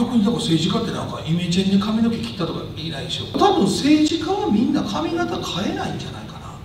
逆にだから政治家ってなんかイメチェンで髪の毛切ったとかいないでしょ。多分政治家はみんな髪型変えないんじゃないかな。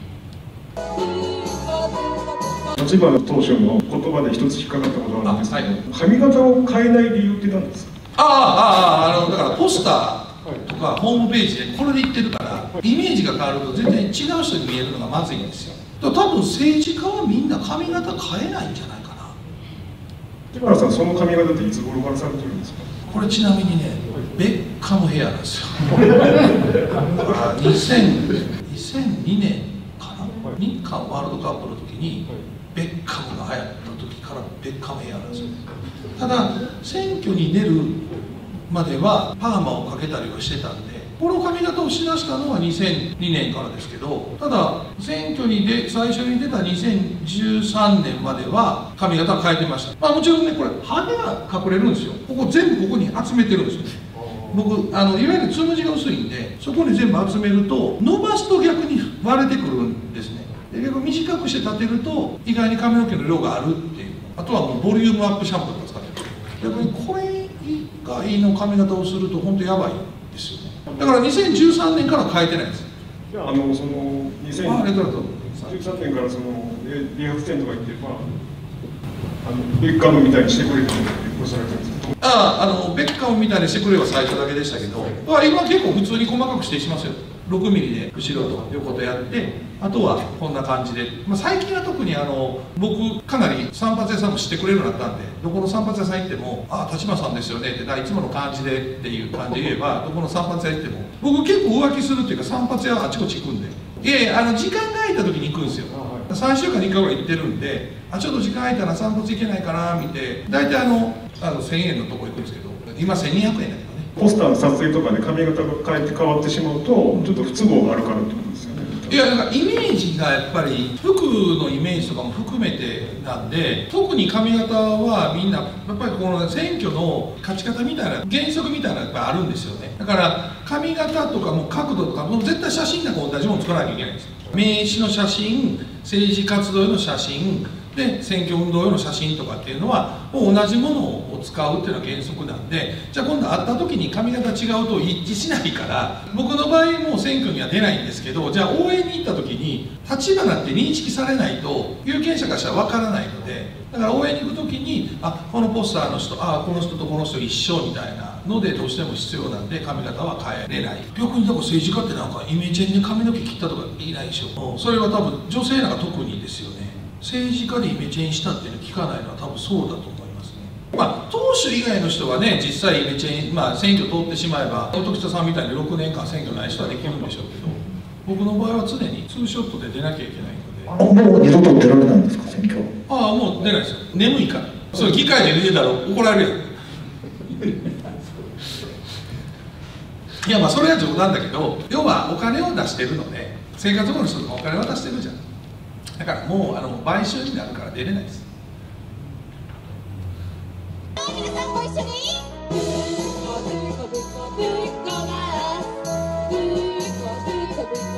立花党首の言葉で一つ引っかかったことがあるんですけど、髪型を変えない理由って何ですか？ だからポスターとかホームページでこれで言ってるから、イメージが変わると全然違う人に見えるのがまずいんですよ。だから多分政治家はみんな髪型変えないんじゃないかな。 立花さん、その髪型っていつ頃からされてるんですか？ これちなみにね、ベッカムヘアなんですよ。2002年かな、日韓ワールドカップの時にベッカムが流行った時からベッカムヘアなんですよ。ただ選挙に出るまではパーマをかけたりはしてたんで、この髪型をしだしたのは2002年からですけど、ただ選挙に最初に出た2013年までは髪型変えてました。もちろんね、これ羽が隠れるんですよ。ここ全部ここに集めてるんですよね。僕いわゆるつむじが薄いんで、そこに全部集めると伸ばすと逆に割れてくるんですね。で逆に短くして立てると意外に髪の毛の量があるっていう。あとはもうボリュームアップシャンプーとか使ってる。逆にこれ以外の髪型をすると本当やばいんですよね。だから2013年から変えてないんです。 じゃあその2013年からその理髪店とか行って、ベッカムみたいにしてくれっておっしゃられてるんですか？ ベッカムみたいにしてくれは最初だけでしたけど、今結構普通に細かくしてしますよ。6ミリで後ろと横とやって、あとはこんな感じで、最近は特に僕かなり散髪屋さんも知ってくれるようになったんで、どこの散髪屋さん行っても「ああ立花さんですよね」っていつもの感じでっていう感じで言えば、どこの散髪屋行っても僕結構浮気するっていうか、散髪屋あちこち行くんで、時間が空いた時に行くんですよ。3週間に1回ぐらい行ってるんで、ちょっと時間空いたら散髪行けないかな見て、大体1000円のとこ行くんですけど、今1200円だけどね。 ポスターの撮影とかで髪型が変わってしまうと、ちょっと不都合があるからってことですよね。 いや、なんかイメージがやっぱり服のイメージとかも含めてなんで、特に髪型はみんなやっぱりこの選挙の勝ち方みたいな原則みたいなのがやっぱあるんですよね。だから髪型とかも角度とかも絶対写真なんか同じもの作らなきゃいけないんですよ。名刺の写真、政治活動への写真で、選挙運動への写真とかっていうのはもう同じものを使うっていうのが原則なんで、じゃあ今度会った時に髪型違うと一致しないから、僕の場合もう選挙には出ないんですけど、じゃあ応援に行った時に立花って認識されないと有権者からしたら分からないので、だから応援に行く時にこのポスターの人この人とこの人一緒みたいなのでどうしても必要なんで、髪型は変えれない。逆にだから政治家ってなんかイメチェンで髪の毛切ったとかいないでしょ。それは多分女性なんか特にですよね。政治家でイメチェンしたっていうの聞かないのは多分そうだと思いますね。党首以外の人はね、実際イメチェン、選挙通ってしまえば音喜多さんみたいに6年間選挙ない人はできるんでしょうけど、僕の場合は常にツーショットで出なきゃいけないので。 もう二度と出られないんですか、選挙？ もう出ないですよ。眠いから。それ議会で出てたら怒られるやん。いやそれは冗談だけど、要はお金を出してるので、生活保護の人とかお金渡してるじゃん。だからもう買収になるから出れないです。 皆さんご一緒に